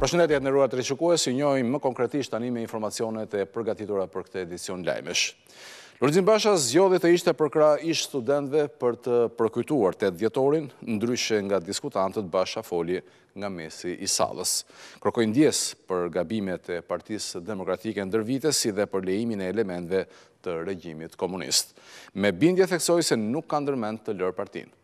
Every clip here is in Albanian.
Përshëndetje të nderuar teleshikues, ju njohim më konkretisht tani me informacionet e përgatitura për këtë edicion lajmesh. Lulzim Basha zgjodhi të ishte për krah ish studentëve për të përkujtuar 8 dhjetorin, ndryshe nga diskutantët Basha foli nga mesi i sallës. Kërkoi ndjesë për gabimet e Partisë Demokratike ndër vite, si dhe për lejimin e elementëve të regjimit komunist. Me bindje theksoi se nuk ka ndërmend të lërë partinë.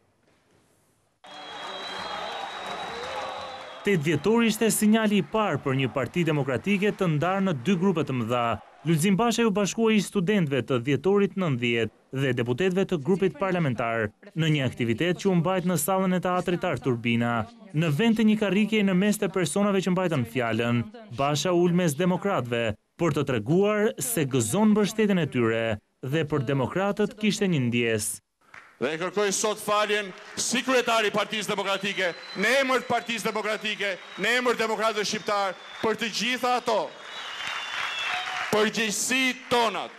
8 dhjetori ishte sinjali i parë për një parti demokratike të ndarë në 2 grupe të mëdha. Lulzim Basha ju bashkuai ish studentëve të dhjetorit 90 dhe deputetëve të grupit parlamentar në një aktivitet që u mbajt në sallën e teatrit Artur Bina. Në vend të një karrikje në mes të personave që mbajtën fjalën, Basha ul mes demokratëve për të treguar se gëzon mbështetjen e tyre dhe për demokratët kishte një ndjesë. Dhe e kërkoj sot faljen si kryetari Partisë Demokratike, në emër të Partisë Demokratike, në emër demokratëve shqiptar, për të gjitha ato përgjegjësi tonat,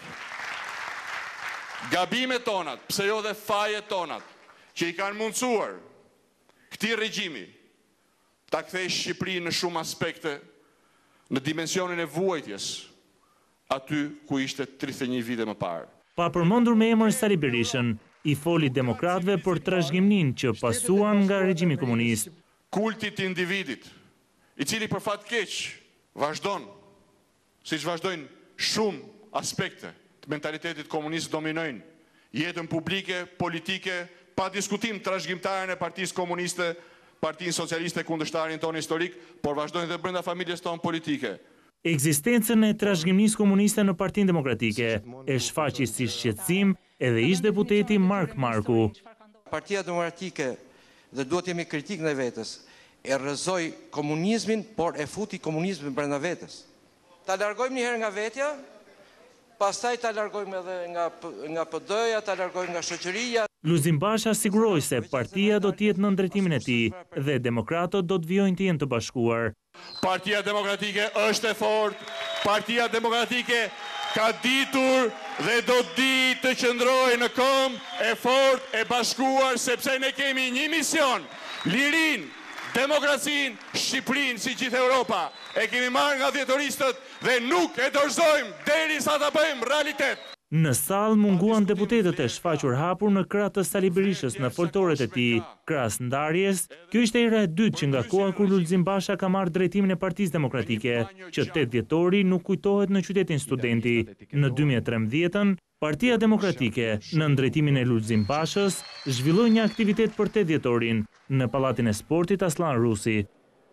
gabimet tonat, pse jo dhe fajet tonat, që i kanë mundësuar këtij regjimi ta kthejë Shqipërinë në shumë aspekte në dimensionin e vuajtjes aty ku ishte 31 vite më parë. Pa përmendur me emër Sali Berishën, i foli demokratëve për trashëgiminë që pasuan nga regjimi komunist. Kulti të individit, i cili për fat keq vazhdon, siç vazhdojnë shumë aspekte të mentalitetit komunist dominojnë jetën publike, politike, pa diskutim trashëgimtarën e Partisë Komuniste, Partinë Socialiste kundërshtarin tonë historik, por vazhdojnë dhe brenda familjes tonë politike. Ekzistencën e trashëgimisë komuniste në Partinë Demokratike e shfaqi si shqetësim edhe ish deputeti Mark Marku. Partia Demokratike, dhe duhet jemi kritik në vetës, e rrëzoi komunizmin, por e futi komunizmin brenda vetës. Ta largojmë një herë nga vetja, pastaj ta largojmë edhe nga PD-ja, ta largojmë nga shoqëria. Lulzim Basha siguroi se partia do të jetë në drejtimin e tij dhe demokratët do të vijojnë të jenë të bashkuar. Partia Demokratike është e fortë, Partia Demokratike ka ditur dhe do di të qëndrojë në këmbë e fortë e bashkuar, sepse ne kemi një mision, lirinë, demokracinë, Shqipërinë si gjithë Europa. E kemi marrë nga dhjetoristët dhe nuk e dorëzojmë derisa ta bëjmë realitet. Në sallë munguan deputetët e shfaqur hapur në krah të Sali Berishës në foltoret e tij. Krahas ndarjes, kjo ishte hera e dytë që nga koha kur Lulzim Basha ka marrë drejtimin e Partisë Demokratike, që 8 dhjetori nuk kujtohet në qytetin Studenti. Në 2013-ën, Partia Demokratike, në drejtimin e Lulzim Bashës, zhvilloi një aktivitet për 8 dhjetorin në Pallatin e Sportit Aslan Rusi.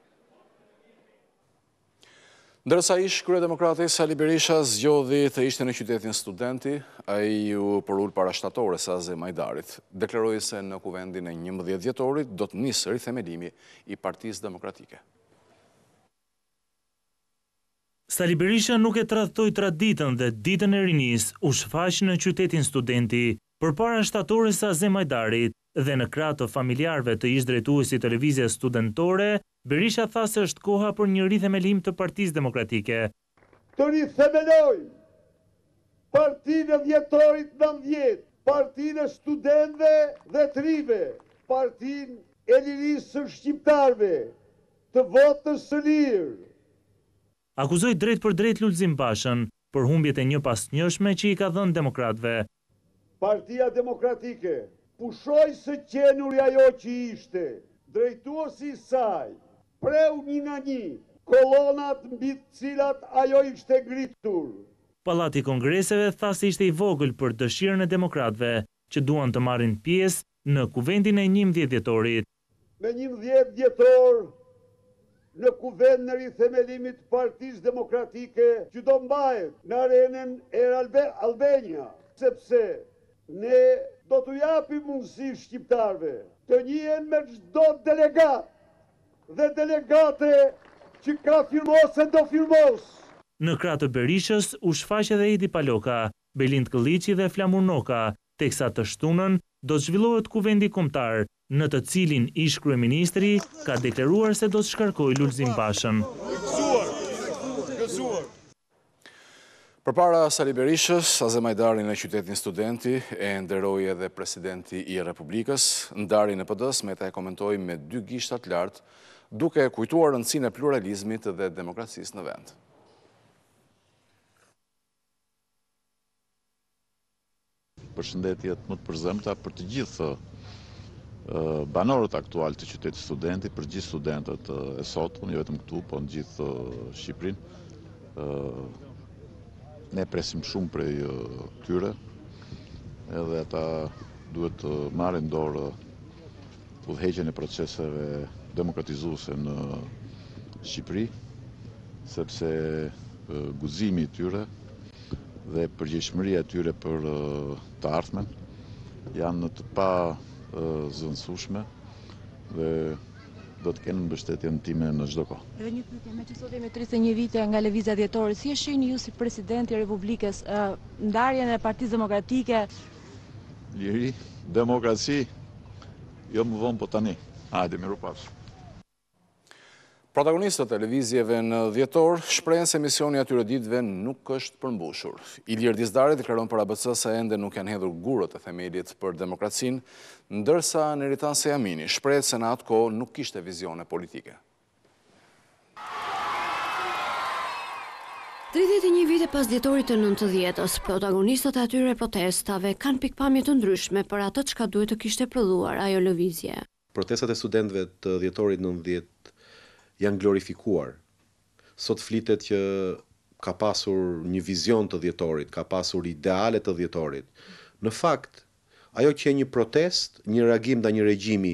Ndërsa ish kryedemokrati Sali Berisha zgjodhi të ishte në qytetin Studenti, ai u përul para shtatores Aze Majdarit. Deklaroi se në kuvendin e 11 dhjetorit do të nisë rithemelimi i Partisë Demokratike. Sali Berisha nuk e tradhtoi traditën dhe ditën e rinisë u shfaq në qytetin Studenti përpara shtatores Aze Majdarit dhe në krah të familjarëve të ish drejtuesit të lëvizjes studentore. Berisha tha se është koha për një rithemelim të Partisë Demokratike. Të rithemelojmë Partinë e dhjetorit 90, Partinë e studentëve dhe trive, Partinë e lirisë së shqiptarëve, të votës së lirë. Akuzoi drejt për drejt Lulzim Bashën për humbjet e njëpasnjëshme që i ka dhënë demokratëve. Partia Demokratike pushoi së qenuri ajo që ishte, drejtuesi i saj preu një nga një kolonat mbi të cilat ajo ishte ngritur. Pallati i Kongreseve tha se ishte i vogël për dëshirën e demokratëve që duan të marrin pjesë në kuvendin e 11 dhjetorit. Me 11 dhjetor në kuvend në rithemelimit të Partisë Demokratike që do mbahet në arenën e Albania, sepse ne do t'u japim mundësi shqiptarëve të njihen me çdo delegat dhe delegate që ka firmos e do firmos. Në krah të Berishës u shfaq edhe Edi Paloka, Belind Këlliçi dhe Flamur Noka, teksa të shtunën do të zhvillohet kuvendi kombëtar, në të cilin ish kryeministri ka deklaruar se do të shkarkojë Lulzim Bashën. Përpara Sali Berishës, Aze Majdari në qytetin Studenti e nderoi edhe presidenti i Republikës. Ndarjen e PD-s Meta e komentoi me 2 gishtat lartë duke kujtuar rëndësinë e pluralizmit dhe demokracisë në vend. Përshëndetjet më të përzemta për të gjithë banorët aktual të qytetit Studenti, për gjithë studentët e sotëm, jo vetëm këtu, po në gjithë Shqipërinë. Ne presim shumë prej tyre, edhe ata duhet të marrin dorë udhëheqjen e proceseve demokratizuese në Shqipëri, sepse guzimi i tyre dhe përgjegjësiria e tyre për të ardhmen janë të pa zëvendësueshme dhe do të kenë mbështetjen time në çdo kohë. Edhe një pyetje, me që sot jemi 31 vite nga lëvizja dhjetore, si e shihni ju si presidenti i Republikës ndarjen e Partisë Demokratike? Liri, demokraci, jo më vonë po tani. Hajde, mirupafshim. Protagonistët e lëvizjeve në dhjetor shprehen se misioni atyre ditëve nuk është përmbushur. Ilir Dizdari deklaron për ABC se ende nuk janë hedhur gurët e themelit për demokracinë, ndërsa Neritan Sejamini shprehet se në atë kohë nuk kishte vizione politike. 31 vite pas dhjetorit të 90-s, protagonistët e atyre protestave kanë pikpamje të ndryshme për atë çka duhet të kishte prodhuar ajo lëvizje. Protestat e studentëve të dhjetorit 90 janë glorifikuar. Sot flitet që ka pasur një vizion të dhjetorit, ka pasur ideale të dhjetorit. Në fakt, ajo që një protest, një reagim ndaj një regjimi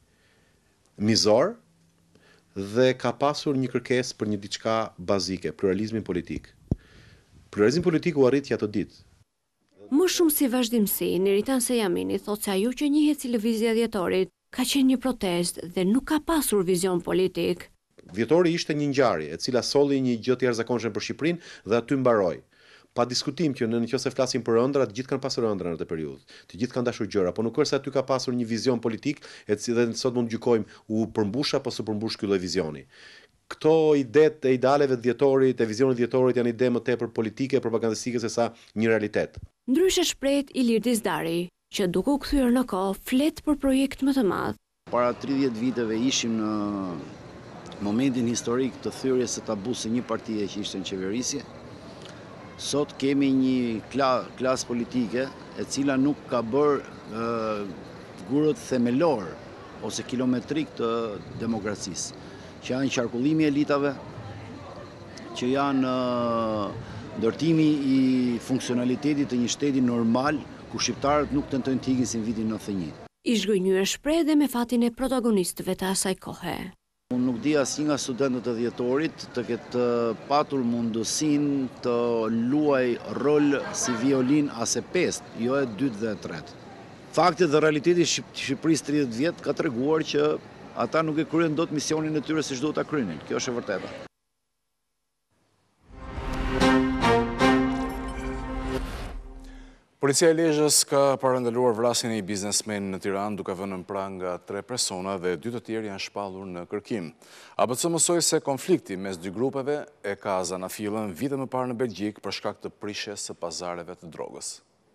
mizor dhe ka pasur një kërkesë për një diçka bazike, pluralizmin politik. Pluralizmi politik u arrit ato ditë. Më shumë si vazhdimsi, Neritan Sejamini thotë se ajo që njihet si lëvizja e dhjetorit ka qenë një protestë dhe nuk ka pasur vizion politik. Dhjetori ishte një ngjarje e cila solli një gjë të jashtëzakonshme për Shqipërinë dhe aty mbaroi. Pa diskutim që nëse flasim për ëndra, të gjithë kanë pasur ëndra në atë periudhë. Të gjithë kanë dashur gjëra, por nuk është se aty ka pasur një vizion politik, e cila sot mund të gjykojmë u përmbush apo s'u përmbush ky lloj vizioni. Këto idetë e idealeve të dhjetorit, e vizionit të dhjetorit janë ide më tepër politike, propagandistike se sa një realitet. Ndryshe shprehet Ilir Dizdari, që duke u kthyer në kohë flet për projekt më të madh. Para 30 viteve ishim në momentin historik të thyrjes së tabut së një partie që ishte në qeverisje. Sot kemi një klasë politike e cila nuk ka bërë gurët themelor ose kilometrik të demokracisë, që janë qarkullimi i elitave, që janë ndërtimi i funksionalitetit të një shteti normal ku shqiptarët nuk tentojnë të ikin si në vitin 91. I zhgënjur shpreh dhe me fatin e protagonistëve të asaj kohe. Unë nuk di asnjë nga studentët e dhjetorit të ketë patur mundësinë të luaj rol si violin as e pestë, jo e dytë dhe e tretë. Fakti dhe realiteti i Shqipërisë 30 vjet ka treguar që ata nuk e kryen dot misionin e tyre siç duhet ta kryenin. Kjo është e vërteta. Policia e Lezhës ka parandaluar vrasjen e një biznesmeni në Tiranë duke vënë në prang nga 3 persona dhe 2 të tjerë janë shpallur në kërkim. ABC mësoi se konflikti mes dy grupeve e ka zanafillën vite më parë në Belgjik për shkak të prishjes së pazareve të drogës.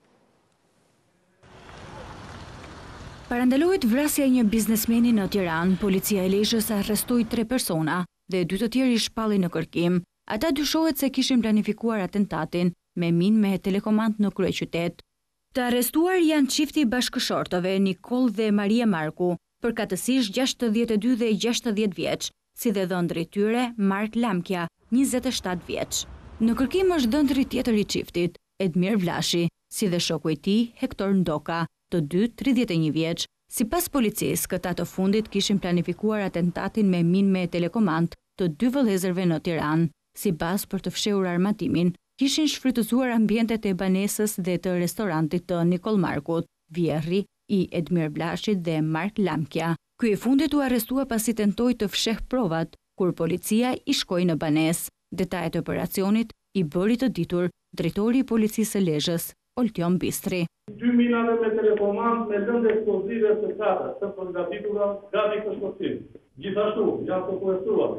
Parandaluhet vrasja e një biznesmeni në Tiranë, policia e Lezhës arrestoi 3 persona dhe 2 të tjerë i shpalli në kërkim. Ata dyshohet se kishin planifikuar atentatin me minë me telekomand në kryeqytet. Të arrestuar janë çifti bashkëshortëve Nikol dhe Maria Marku, përkatësisht 62 dhe 60 vjeç, si dhe dhëndri tyre Mark Lamkja, 27 vjeç. Në kërkim është dhëndri tjetër i çiftit, Edmir Vlashi, si dhe shoku i tij Hektor Ndoka, të dy 31 vjeç. Sipas policisë, këta të fundit kishin planifikuar atentatin me minë me telekomand të 2 vëllezërve në Tiranë. Si bazë për të fshehur armatimin, kishin shfrytëzuar ambientet e banesës dhe të restorantit të Nikol Markut, Vjerri, i Edmir Blashit dhe Mark Lamkja. Ky i fundit u arrestua pasi tentoi të fsheh provat, kur policia i shkoi në banesë. Detajet e operacionit i bëri të ditur drejtori i policisë së Lezhës, Oltion Bistri. 2 minave me telekomand me lëndë eksplozive të katër, të përgatitura gati për shpëtim. Gjithashtu, janë përkuestuar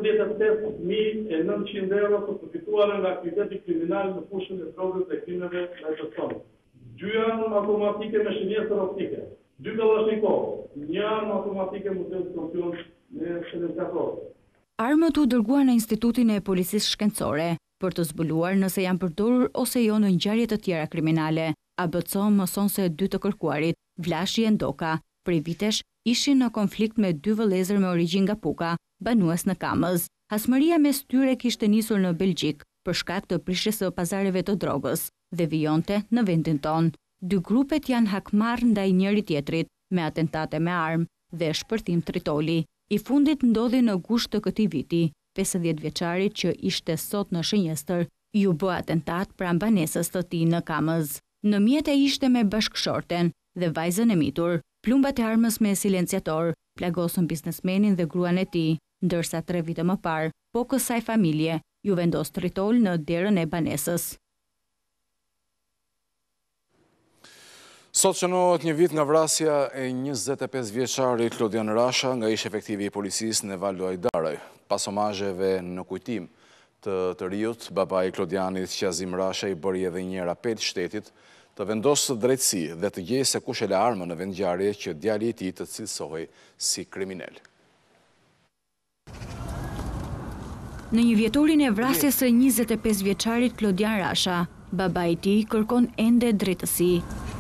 85.900 euro të përfituara nga aktiviteti kriminal në fushën e drogës dhe krimeve ndaj personave. 2 armë automatike me shënjesër optike, 2 kalashnikov, 1 armë automatike muzeu skorpion me shëndetësor. Armët u dërguar në Institutin e Policisë Shkencore për të zbuluar nëse janë përdorur ose jo në ngjarje të tjera kriminale. ABC mëson se 2 të kërkuarit, Vlashi e Ndoka, prej vitesh ishin në konflikt me 2 vëllezër me origjinë nga Puka, banues në Kamëz. Hasmëria mes tyre kishte nisur në Belgjik për shkak të prishjes së pazareve të drogës dhe vijonte në vendin ton. 2 grupet janë hakmarrë ndaj njëri tjetrit me atentate me armë dhe shpërthim tritoli. I fundit ndodhi në gusht të këtij viti. 50 vjeçarit që ishte sot në Shënjestër ju bë atentat pranë banesës të tij në Kamëz. Në mjet e ishte me bashkëshorten dhe vajzën e mitur. Plumbat e armës me silenciator plagosën biznesmenin dhe gruan e tij, ndërsa 3 vite më parë, po kësaj familje ju vendos tritol në derën e banesës. Sot shënohet 1 vit nga vrasja e 25 vjeçarit Klodian Rasha nga ish efektivi i policisë në Valdo Ajdaraj. Pas omazheve në kujtim të riut, babai i Klodianit, Qazim Rasha, i bëri edhe një apel shtetit të vendosë drejtësi dhe të gjejë se kush e la armën në vendngjarje që djali i tij të cilësohej si kriminal. Në një vjetorin e vrasjes së 25 vjeçarit Klodian Rasha, babai i tij kërkon ende drejtësi.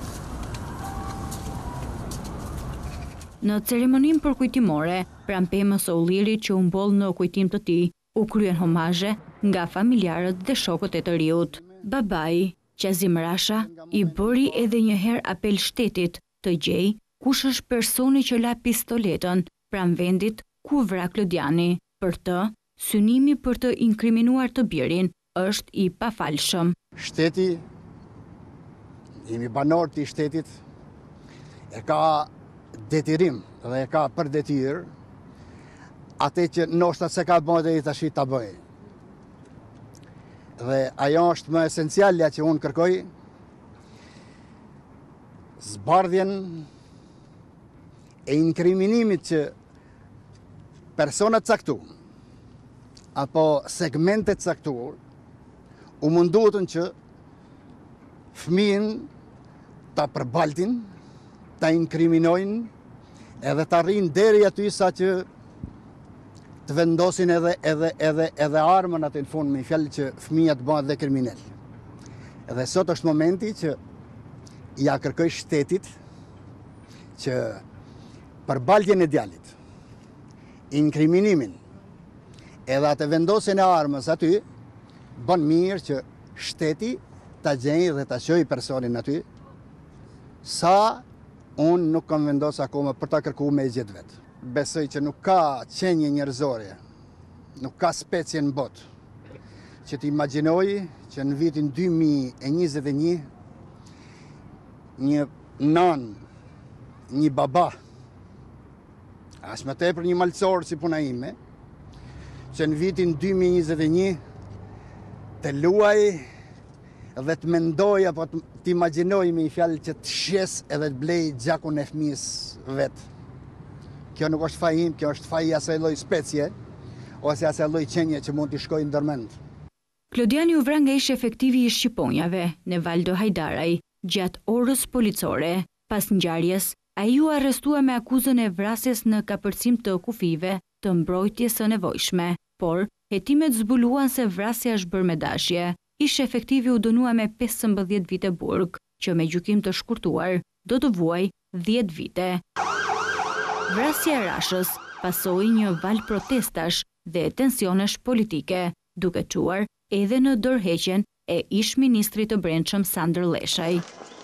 Në ceremoninë përkujtimore, pranë pemës së ullirit që u mboll në kujtim të tij, u kryen homazhe nga familjarët dhe shokët e të riut. Babai, Qazim Rasha, i bëri edhe një herë apel shtetit të gjejë kush është personi që la pistoletën pranë vendit ku vra Klodiani. Për të, synimi për të inkriminuar të birin është i pafalshëm. Shteti, jemi banorët i shtetit, e ka detirim dhe e ka për detyrë atë që ndoshta se ka bërë dhe i tash ta bëj. Dhe ajo është më esencialja që unë kërkoj, zbardhjen e inkriminimit që personat caktuar apo segmentet caktuar u munduatën që fëmijën ta përbaltin, ta inkriminojnë edhe ta rrinë deri aty sa që të vendosin edhe armën atë në fund, me fjalë që fëmija të bëhet dhe kriminal. Edhe sot është momenti që ja kërkoj shtetit që përbaltjen e djalit, inkriminimin, edhe atë vendosin e armës aty, bën mirë që shteti ta gjejë dhe ta çojë personin aty, sa unë nuk kam vendosur akoma për ta kërkuar me gjetë vetë. Besoj që nuk ka qenje njerëzore, nuk ka specie në botë, që t'imagjinoj që në vitin 2021 një nan, një baba, as më tepër një malcor si puna ime, që në vitin 2021 të luaj dhe të mendoj apo t'imagjinoj me një fjalë që të shes edhe të blej gjakun e fëmijës vetë. Kjo nuk është faj im, kjo është faj i asaj lloj specie, ose asaj lloj qenje që mund t'i shkojë ndërmend. Klodiani u vra nga ish efektivi i Shqiponjave në Valdo Hajdaraj gjatë orës policore. Pas ngjarjes, ai u arrestua me akuzën e vrasjes në kapërcim të kufive të mbrojtjes së nevojshme, por hetimet zbuluan se vrasja është bërë me dashje. Ish efektivi u dënua me 15 vite burg, që me gjykim të shkurtuar do të vuaj 10 vite. Vrasja e Rashës pasoi një val protestash dhe tensionesh politike, duke çuar edhe në dorëheqjen e ish ministrit të brendshëm Sandër Leshaj.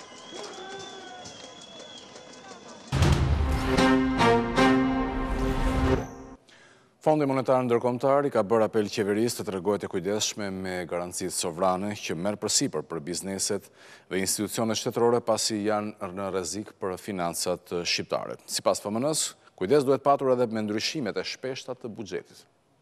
Fondi Monetar Ndërkombëtar i ka bërë apel qeverisë të tregojë të kujdesshme me garancitë sovrane që merr përsipër për bizneset dhe institucionet shtetërore pasi janë në rrezik për financat shqiptare. Sipas FMN-s, kujdes duhet patur edhe me ndryshimet e shpeshta të buxhetit.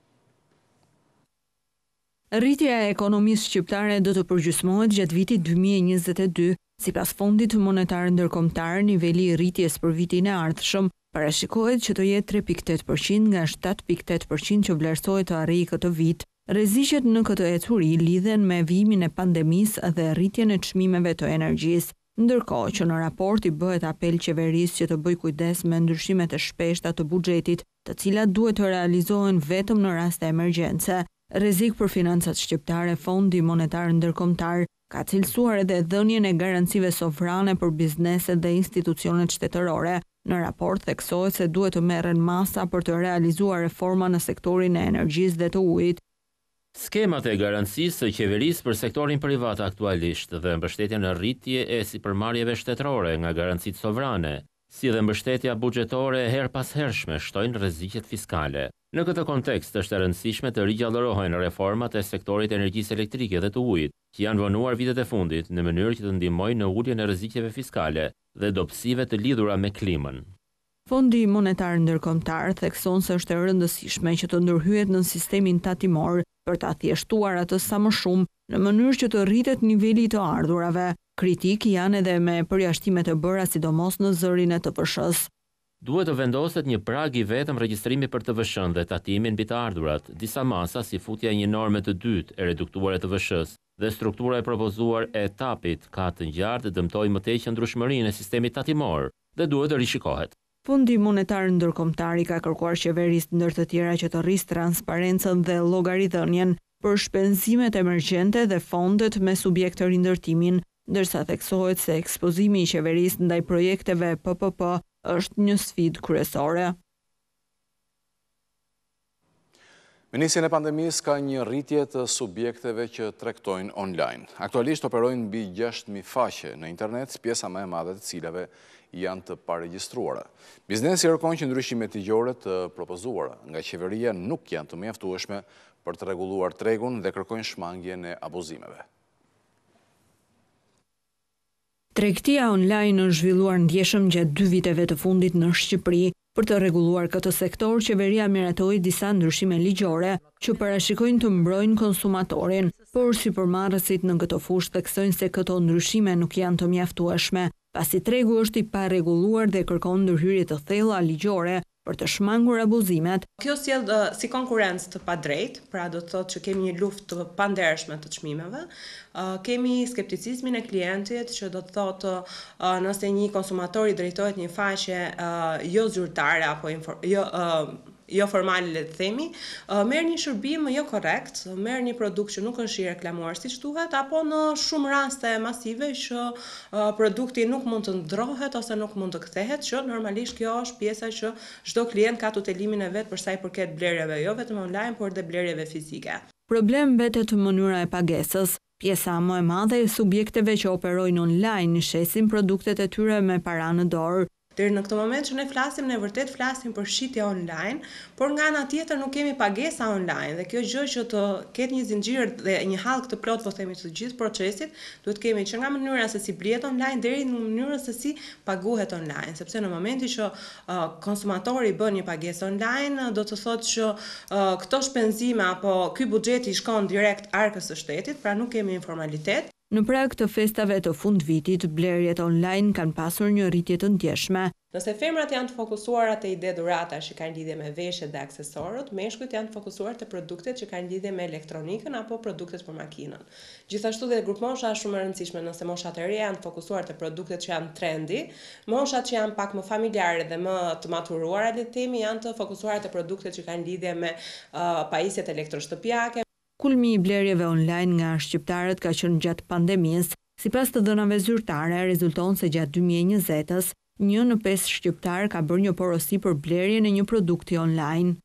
Rritja e ekonomisë shqiptare do të përgjysmohet gjatë vitit 2022. Sipas Fondit Monetar Ndërkombëtar, niveli i rritjes për vitin e ardhshëm parashikohet që të jetë 3.8% nga 7.8% që vlerësohet të arrijë këtë vit. Rreziqet në këtë ecuri lidhen me vimin e pandemisë dhe rritjen e çmimeve të energjisë, ndërkohë që në raport i bëhet apel qeverisë që të bëjë kujdes me ndryshimet e shpeshta të buxhetit të cilat duhet të realizohen vetëm në raste emergjence. Rrezik për financat shqiptare, Fondi Monetar Ndërkombëtar ka cilësuar edhe dhënien e garancive sovrane për bizneset dhe institucionet shtetërore. Në raport theksohet se duhet të merren masa për të realizuar reforma në sektorin e energjisë dhe të ujit. Skemat e garancisë së qeverisë për sektorin privat aktualisht dhe mbështetja në rritje e sipërmarrjeve shtetërore nga garancitë sovrane, si dhe mbështetja buxhetore her pas hershme shtojnë rreziqet fiskale. Në këtë kontekst është e rëndësishme të rigjallërohen reformat e sektorit energjisë elektrike dhe të ujit, që janë vonuar vitet e fundit në mënyrë që të ndihmojnë në uljen e rreziqeve fiskale dhe dobësive të lidhura me klimën. Fondi Monetar Ndërkombëtar thekson se është e rëndësishme që të ndërhyet në sistemin tatimor për ta thjeshtuar atë sa më shumë në mënyrë që të rritet niveli i të ardhurave. Kritik janë edhe me përjashtime të bëra sidomos në zërin e TVSH-s. Duhet të vendoset një prag i vetëm regjistrimi për TVSH-n dhe tatimin mbi të ardhurat, disa masa si futja e një norme të dytë e reduktuar e TVSH-s dhe struktura e propozuar e etapit ka të ngjartë dëmtoi më tej qëndrueshmërinë e sistemit tatimor dhe duhet të rishikohet. Fondi Monetar Ndërkombëtar ka kërkuar qeverisë ndër të tjera që të rrisë transparencën dhe llogaridhënien për shpenzimet emergjente dhe fondet me subjekt të rindërtimin, ndërsa theksohet se ekspozimi i qeverisë ndaj projekteve PPP është një sfidë kryesore. Me nisjen e pandemisë ka një rritje të subjekteve që tregtojnë online. Aktualisht operojnë mbi 6.000 faqe në internet, pjesa më e madhe të cilave janë të paregjistruara. Biznesi kërkon që ndryshimet ligjore të propozuara nga qeveria nuk janë të mjaftueshme për të rregulluar tregun dhe kërkojnë shmangjen e abuzimeve. Tregtia online është zhvilluar ndjeshëm gjatë 2 viteve të fundit në Shqipëri. Për të rregulluar këtë sektor, qeveria miratoi disa ndryshime ligjore që parashikojnë të mbrojnë konsumatorin, por supermarketët në këtë fushë theksojnë se këto ndryshime nuk janë të mjaftueshme, pasi tregu është i parregulluar dhe kërkon ndërhyrje të thella ligjore për të shmangur abuzimet. Kjo sjell si konkurrencë të padrejtë, pra do të thotë që kemi një luftë të pandershme të çmimeve, kemi skepticizmin e klientit që do të thotë nëse një konsumator i drejtohet një faqe jo zyrtare apo jo formale le të themi, merr një shërbim jo korrekt, merr një produkt që nuk është i reklamuar siç duhet, apo në shumë raste masive që produkti nuk mund të ndrohet ose nuk mund të kthehet, që normalisht kjo është pjesa që çdo klient ka tutelimin e vet për sa i përket blerjeve, jo vetëm online, por dhe blerjeve fizike. Problem mbetet mënyra e pagesës. Pjesa më e madhe e subjekteve që operojnë online shesin produktet e tyre me para në dorë. Deri në këtë moment që ne flasim, ne vërtet flasim për shitje online, por nga ana tjetër nuk kemi pagesa online dhe kjo gjë që të ketë një zinxhir dhe një hallk të plot, po themi, të gjithë procesit, duhet kemi që nga mënyra se si blihet online deri në mënyrën se si paguhet online, sepse në momentin që konsumatori bën një pagesë online, do të thotë që këto shpenzime apo ky buxheti shkon direkt arkës së shtetit, pra nuk kemi informalitet. Në prag të festave të fundvitit, blerjet online kanë pasur një rritje të ndjeshme. Nëse femrat janë të fokusuara te ide dhuratash që kanë lidhje me veshjet dhe aksesorët, meshkujt janë të fokusuar te produktet që kanë lidhje me elektronikën apo produktet për makinën. Gjithashtu dhe grupmosha është shumë e rëndësishme, nëse moshat e reja janë të fokusuar te produktet që janë trendi, moshat që janë pak më familjare dhe më të maturuara le të themi janë të fokusuar te produktet që kanë lidhje me pajisjet elektroshtëpiake. Kulmi i blerjeve online nga shqiptarët ka qenë gjatë pandemisë. Sipas të dhënave zyrtare, rezulton se gjatë 2020-s, 1 në 5 shqiptar ka bërë një porosi për blerjen e një produkti online.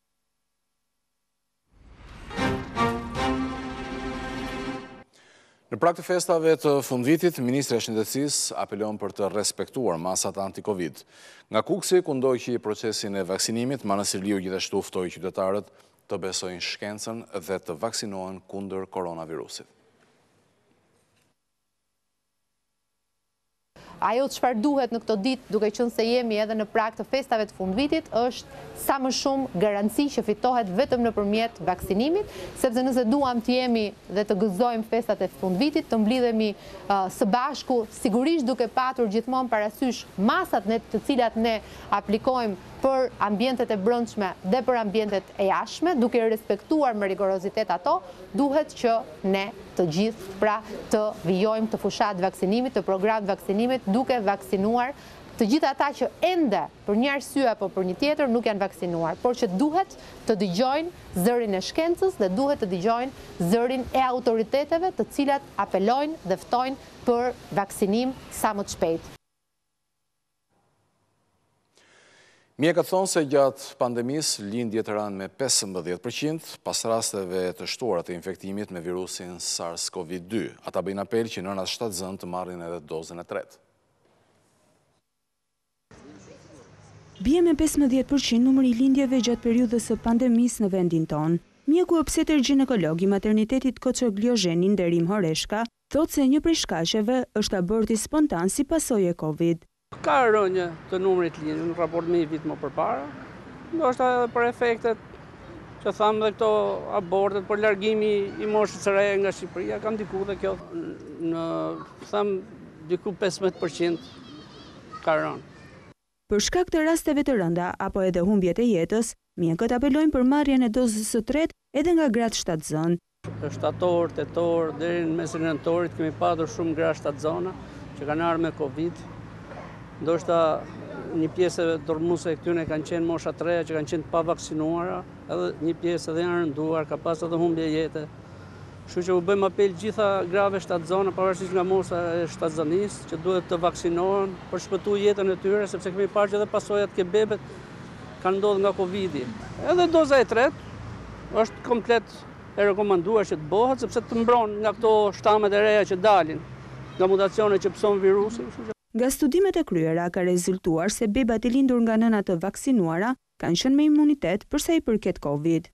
Në prag të festave të fundvitit, Ministri e Shëndetësisë apelon për të respektuar masat anti-Covid. Nga Kuksi kundoqi procesin e vaksinimit, Manasir Liu gjithashtu ftoi qytetarët të besojnë shkencën dhe të vaksinohen kundër koronavirusit. Ajo çfarë duhet në këtë ditë, duke qenë se jemi edhe në prag të festave të fundvitit, është sa më shumë garanci që fitohet vetëm nëpërmjet vaksinimit, sepse nëse duam të jemi dhe të gëzojmë festat e fundvitit, të mblidhemi së bashku, sigurisht duke patur gjithmonë parasysh masat të cilat ne aplikojmë për ambientet e brendshme dhe për ambientet e jashtme, duke respektuar me rigorozitet ato, duhet që ne të gjithë pra të vijojmë të fushat vaksinimit, të program vaksinimit, duke vaksinuar të gjitha ata që ende për një arsye apo për një tjetër nuk janë vaksinuar, por që duhet të dëgjojnë zërin e shkencës dhe duhet të dëgjojnë zërin e autoriteteve të cilat apelojnë dhe ftojnë për vaksinim sa më të shpejt. Mjekët thonë se gjatë pandemisë lindjet ranë me 15% pas rasteve të shtuara të infektimit me virusin SARS-CoV-2. Ata bëjnë apel që nënat shtatzën të marrin edhe dozën e tretë. Bie me 15% numri i lindjeve gjatë periudhës së pandemisë në vendin tonë. Mjeku obstetër ginekolog i maternitetit Koçoglioxheni Nderim Horeshka thotë se një prej shkaqeve është aborti spontan si pasojë e Covid. Ka rënje të numrit lindjeve në raport me vit më përpara. Ndoshta për efektet që thamë dhe këto abortet për largimi i moshës së re nga Shqipëria ka ndiku dhe kjo në thamë diku 15% ka rënë. Për shkak të rasteve të rënda apo edhe humbjet e jetës, mjekët apelojnë për marrjen e dozës së tretë edhe nga gratë shtatzën. Shtator, tetor, deri në mesin e nëntorit kemi patur shumë gra shtatzëna që kanë ardhur me Covid. Ndoshta një pjesë e dormuese këtyre kanë qenë mosha 3 që kanë qenë pa vaksinuara, edhe një pjesë edhe janë rënduar, ka pas edhe humbje jete. Kështu që u bëjmë apel gjitha grave shtatzëna, pavarësisht nga mosha e shtatzënisë, që duhet të vaksinohen për shpëtu jetën e tyre, sepse kemi parë që edhe pasojat ke bebet kanë ndodhur nga Covidi. Edhe doza e tretë është komplet e rekomanduar që të bëhet, sepse të mbron nga këto shtamet e reja që dalin, nga mutacionet që pson virusin. Nga studimet e kryera ka rezultuar se bebat e lindur nga nëna të vaksinuara kanë qenë me imunitet përsa i përket Covid.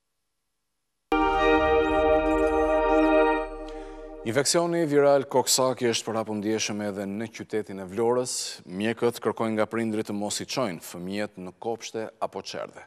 Infeksioni viral Coxsackie është parapundjeshëm edhe në qytetin e Vlorës. Mjekët kërkojnë nga prindrit të mos i çojnë fëmijët në kopshte apo çerdhe.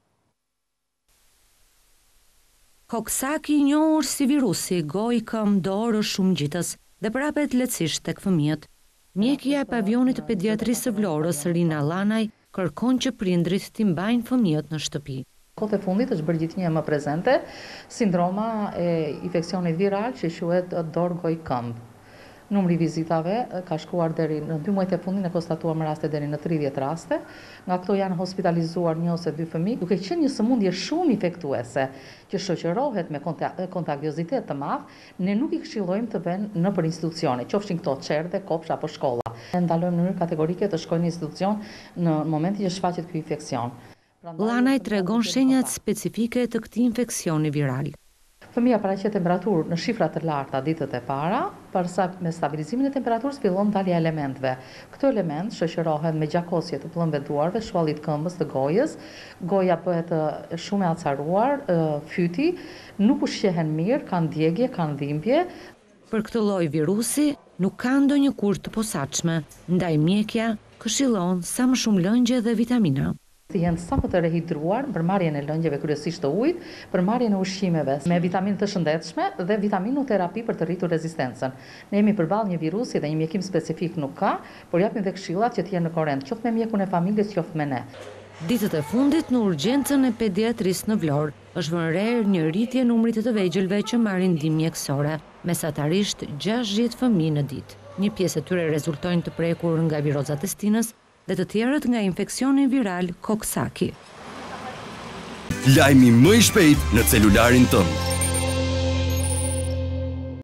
Coxsackie, njohur si virusi gojë, këmbë, dorë, shumëgjitës dhe prapet lehtësisht tek fëmijët. Mjekja e pavionit të pediatrisë së Vlorës, Rina Lanaj, kërkon që prindrit t'i mbajnë fëmijët në shtëpi. Kohët e fundit është bërë gjithnjë më prezente sindroma e infeksionit viral që quhet dorë gojë këmbë. Numri i vizitave ka shkuar deri në 2 muajt e fundit, ne konstatuam raste deri në 30 raste. Nga këto janë hospitalizuar 1 ose 2 fëmijë, duke qenë një sëmundje shumë infektuese që shoqërohet me kontagiozitet të madh, ne nuk i këshillojmë të vënë nëpër institucione, qofshin këto çerdhe, kopshte apo shkolla. Ne ndalojmë në mënyrë kategorike të shkojnë në institucion në momentin që shfaqet ky infeksion. Lanaj tregon shenjat specifike të këtij infeksioni viral. Fëmia paraqet temperaturë në shifra të larta ditët e para, përsa me stabilizimin e temperaturës fillon dalja e elementeve. Këto element shoqërohen me gjakosje të pllëmbëve duarve, shkuallit këmbës, të gojës, goja bëhet shumë e acaruar, fyti, nuk ushqehen mirë, kanë djegje, kanë dhimbje. Për këtë lloj virusi nuk ka ndonjë kurrë të posaçme, ndaj mjekja këshillon sa më shumë lëngje dhe vitamina. Të jenë sa më të rehidruar për marrjen e lëngjeve, kryesisht të ujit, për marrjen e ushqimeve me vitaminë të shëndetshme dhe vitaminoterapi për të rritur rezistencën. Ne jemi përballë një virusi dhe një mjekim specifik nuk ka, por japim dhe këshillat që të jenë në korrent, qoftë me mjekun e familjes, qoftë me ne. Ditët e fundit në urgjencën e pediatrisë në Vlorë është vënë re një rritje numrit të vegjëlve që marrin ndihmë mjekësore, mesatarisht 60 fëmijë në ditë. Një pjesë e tyre rezultojnë të prekur nga viroza testinës dhe të tjerët nga infeksioni viral Coxsackie. Lajmi më i shpejt në celularin tënd.